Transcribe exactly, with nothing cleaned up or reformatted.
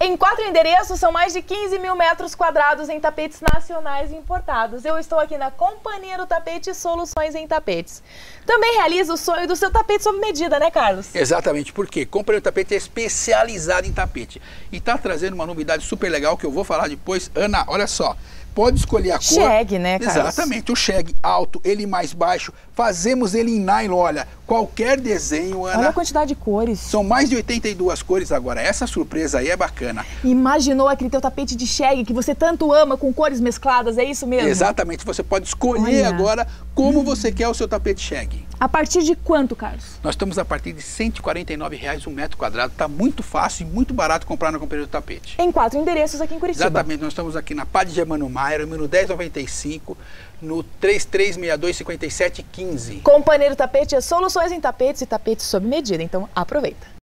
Em quatro endereços, são mais de quinze mil metros quadrados em tapetes nacionais importados. Eu estou aqui na Companhia do Tapete Soluções em Tapetes. Também realiza o sonho do seu tapete sob medida, né, Carlos? Exatamente, porque Companhia do Tapete é especializada em tapete. E está trazendo uma novidade super legal que eu vou falar depois. Ana, olha só. Pode escolher a cor. Shag, né, Carlos? Exatamente, o shag alto, ele mais baixo. Fazemos ele em nylon, olha, qualquer desenho, Ana. Olha a quantidade de cores. São mais de oitenta e duas cores agora. Essa surpresa aí é bacana. Imaginou aquele teu tapete de shag que você tanto ama com cores mescladas, é isso mesmo? Exatamente, você pode escolher Olha. agora como hum. você quer o seu tapete shag. A partir de quanto, Carlos? Nós estamos a partir de cento e quarenta e nove reais um metro quadrado. Está muito fácil e muito barato comprar na Companhia do Tapete. Em quatro endereços aqui em Curitiba. Exatamente, nós estamos aqui na Padre Germano Maia, número dez noventa e cinco, no três três seis dois, cinco sete um cinco. Companhia do Tapete é soluções em tapetes e tapetes sob medida, então aproveita.